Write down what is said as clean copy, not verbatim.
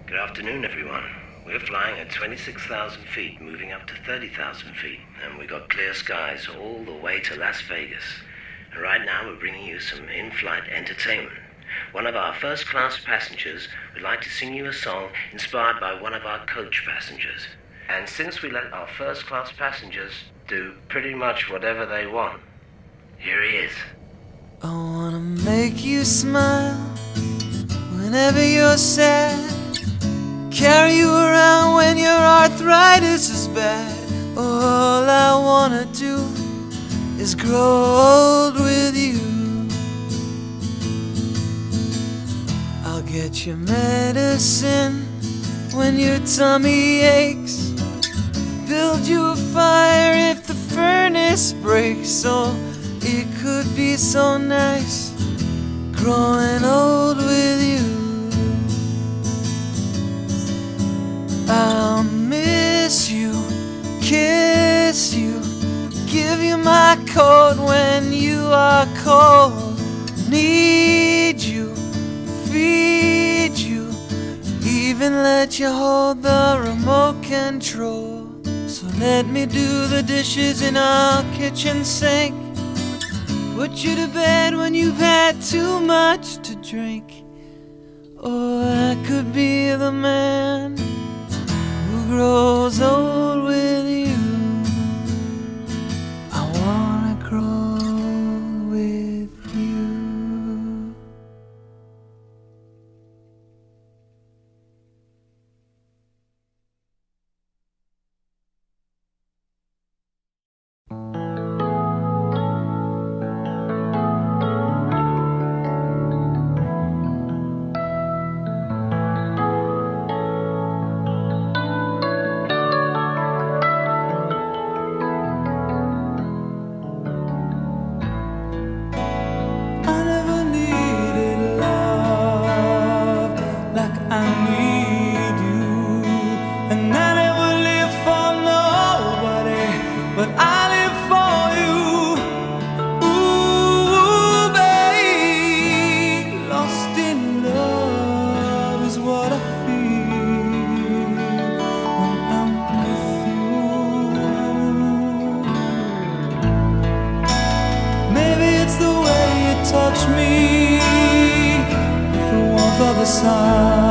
Good afternoon, everyone. We're flying at 26,000 feet, moving up to 30,000 feet, and we got clear skies all the way to Las Vegas. And right now we're bringing you some in-flight entertainment. One of our first-class passengers would like to sing you a song inspired by one of our coach passengers. And since we let our first-class passengers do pretty much whatever they want, here he is. I wanna make you smile whenever you're sad, carry you around when your arthritis is bad. All I wanna do is grow old with you. I'll get you medicine when your tummy aches, build you a fire if the furnace breaks. Oh, it could be so nice growing old with you. I'll miss you, kiss you, give you my coat when you are cold. Need you, feed you, even let you hold the remote control. So let me do the dishes in our kitchen sink, put you to bed when you've had too much to drink. Or I could be the man who grows old with you. I wanna grow with you. Touch me with the warmth of the sun.